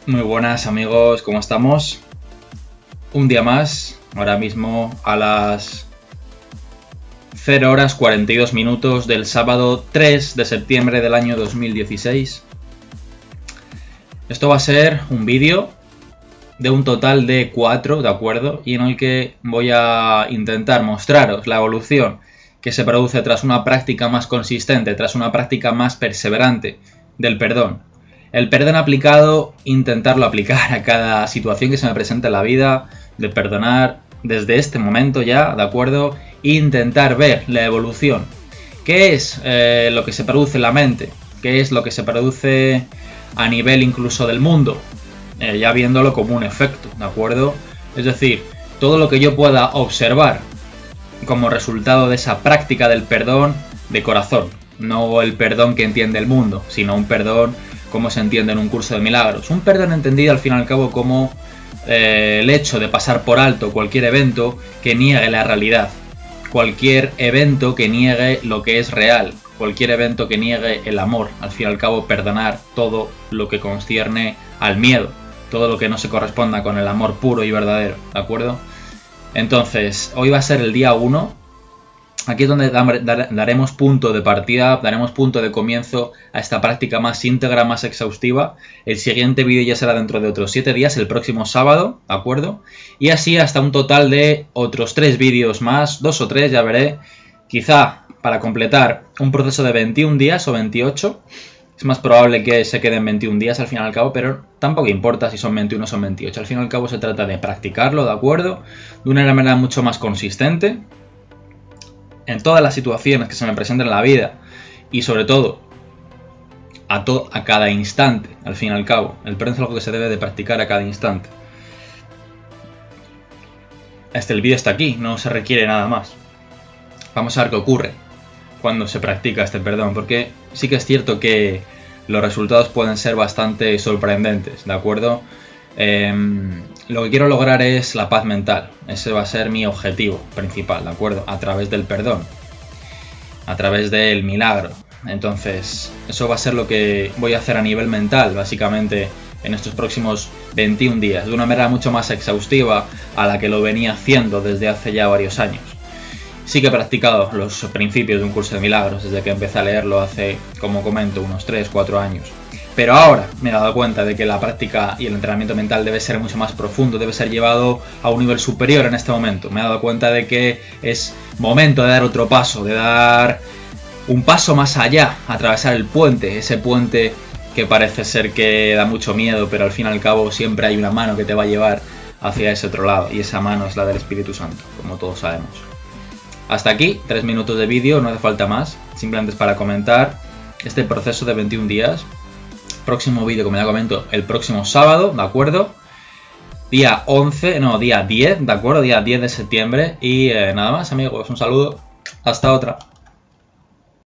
Muy buenas amigos, ¿cómo estamos? Un día más, ahora mismo a las 0 horas 42 minutos del sábado 3 de septiembre del año 2016. Esto va a ser un vídeo de un total de 4, ¿de acuerdo? Y en el que voy a intentar mostraros la evolución que se produce tras una práctica más consistente, tras una práctica más perseverante del perdón. El perdón aplicado, intentarlo aplicar a cada situación que se me presente en la vida, de perdonar desde este momento ya, ¿de acuerdo? E intentar ver la evolución. ¿Qué es lo que se produce en la mente? ¿Qué es lo que se produce a nivel incluso del mundo? Ya viéndolo como un efecto, ¿de acuerdo? Es decir, todo lo que yo pueda observar como resultado de esa práctica del perdón de corazón. No el perdón que entiende el mundo, sino un perdón como se entiende en un curso de milagros. Un perdón entendido al fin y al cabo como el hecho de pasar por alto cualquier evento que niegue la realidad. Cualquier evento que niegue lo que es real. Cualquier evento que niegue el amor. Al fin y al cabo perdonar todo lo que concierne al miedo. Todo lo que no se corresponda con el amor puro y verdadero. ¿De acuerdo? Entonces, hoy va a ser el día 1. Aquí es donde daremos punto de partida, daremos punto de comienzo a esta práctica más íntegra, más exhaustiva. El siguiente vídeo ya será dentro de otros 7 días, el próximo sábado, ¿de acuerdo? Y así hasta un total de otros 3 vídeos más, 2 o 3, ya veré. Quizá para completar un proceso de 21 días o 28. Es más probable que se queden 21 días al fin y al cabo, pero tampoco importa si son 21 o son 28. Al fin y al cabo se trata de practicarlo, ¿de acuerdo? De una manera mucho más consistente. En todas las situaciones que se me presenten en la vida y sobre todo a cada instante, al fin y al cabo. El perdón es algo que se debe de practicar a cada instante. El vídeo está aquí, no se requiere nada más. Vamos a ver qué ocurre cuando se practica este perdón, porque sí que es cierto que los resultados pueden ser bastante sorprendentes, ¿de acuerdo? Lo que quiero lograr es la paz mental. Ese va a ser mi objetivo principal, ¿de acuerdo? A través del perdón, a través del milagro. Entonces, eso va a ser lo que voy a hacer a nivel mental, básicamente, en estos próximos 21 días, de una manera mucho más exhaustiva a la que lo venía haciendo desde hace ya varios años. Sí que he practicado los principios de un curso de milagros desde que empecé a leerlo hace, como comento, unos 3-4 años. Pero ahora me he dado cuenta de que la práctica y el entrenamiento mental debe ser mucho más profundo, debe ser llevado a un nivel superior en este momento. Me he dado cuenta de que es momento de dar otro paso, de dar un paso más allá, atravesar el puente, ese puente que parece ser que da mucho miedo, pero al fin y al cabo siempre hay una mano que te va a llevar hacia ese otro lado, y esa mano es la del Espíritu Santo, como todos sabemos. Hasta aquí, 3 minutos de vídeo, no hace falta más, simplemente es para comentar este proceso de 21 días. Próximo vídeo, como ya comento, el próximo sábado, ¿de acuerdo? Día 10, ¿de acuerdo? Día 10 de septiembre. Y nada más, amigos, un saludo. Hasta otra.